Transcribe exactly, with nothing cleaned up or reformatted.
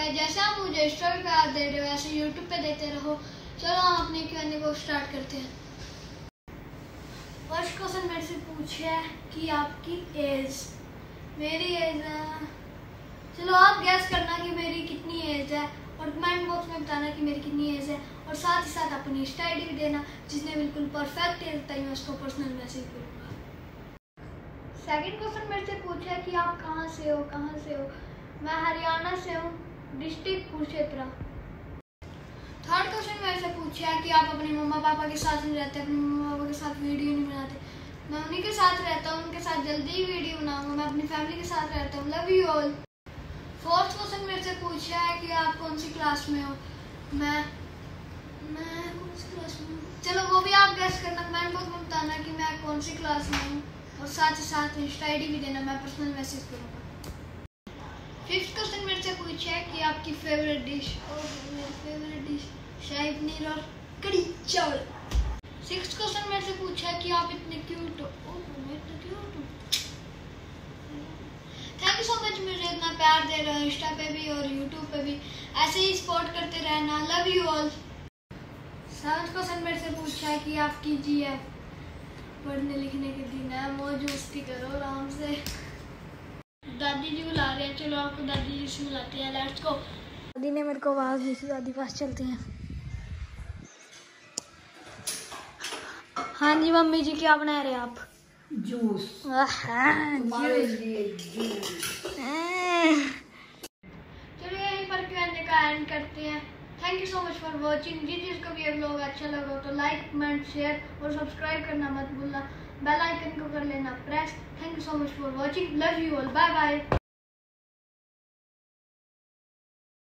है। जैसे आप मुझे इंस्टाग्राम पे आप दे रहे हो वैसे यूट्यूब पे देते रहो। चलो हम अपने क्वेश्चन को स्टार्ट करते हैं। फर्स्ट क्वेश्चन मेरे से पूछे है कि आपकी एज। मेरी एज है, चलो आप गैस करना कि मेरी कितनी एज है और कमेंट बॉक्स में बताना कि मेरी कितनी एज है, और साथ ही साथ अपनी इंस्टा आई डी भी देना। जिसने बिल्कुल परफेक्ट एज बताई मैं उसको पर्सनल मैसेज करूँगा। सेकंड क्वेश्चन मेरे से पूछा है कि आप कहाँ से हो कहाँ से हो मैं हरियाणा से हूँ, डिस्ट्रिक्ट कुरुक्षेत्र। थर्ड क्वेश्चन मेरे से पूछा है कि आप अपने मम्मा पापा के साथ नहीं रहते, अपने मम्मा पापा के साथ वीडियो नहीं बनाते। मैं उन्हीं के साथ रहता हूँ, उनके साथ जल्दी ही वीडियो बनाऊंगा। मैं अपनी फैमिली के साथ रहता हूँ। Love you all. Fourth question मेरे से पूछा है कि आप कौन सी क्लास में हो। मैं मैं कौन सी क्लास में हूँ, चलो वो भी आप गैस करना, कमेंट बॉक्स में बताना कि मैं कौन सी क्लास में हूँ, और साथ ही साथ इंस्टा आई डी भी देना, मैं पर्सनल मैसेज करूँगा। फिफ्थ क्वेश्चन मेरे से पूछा है कि आपकी फेवरेट डिश। और मेरी फेवरेट डिश शाही पनीर और कड़ी चावल। सिक्स्थ क्वेश्चन मेरे से पूछा है कि आप इतने क्यूट हो। ओह मैं इतना क्यूट हूँ। थैंक यू सो मच मुझे इतना प्यार दे रहे हो इंस्टा पे भी और यूट्यूब पे भी। ऐसे ही सपोर्ट करते रहना। Love you all. Seventh question मेरे से पूछा है कि आपकी जी एफ। पढ़ने लिखने के दिन है, मौज मस्ती करो आराम से। दादी जी बुला रहे हैं, चलो आपको दादी जी से बुलाते हैं। Let's go. दादी ने मेरे को आवाज़ दी थी, दादी पास चलते हैं। हाँ जी मम्मी जी, क्या बना रहे हैं आप? जूस। तुम्हारे लिए जूस। चलो यहीं पर कहने का एंड करते हैं। Thank you so much for watching. जिस जिसको भी ये व्लॉग अच्छा लगा तो लाइक कमेंट शेयर और सब्सक्राइब करना मत भूलना। बेल आइकन को कर लेना press. Thank you so much for watching. Love you all. Bye bye.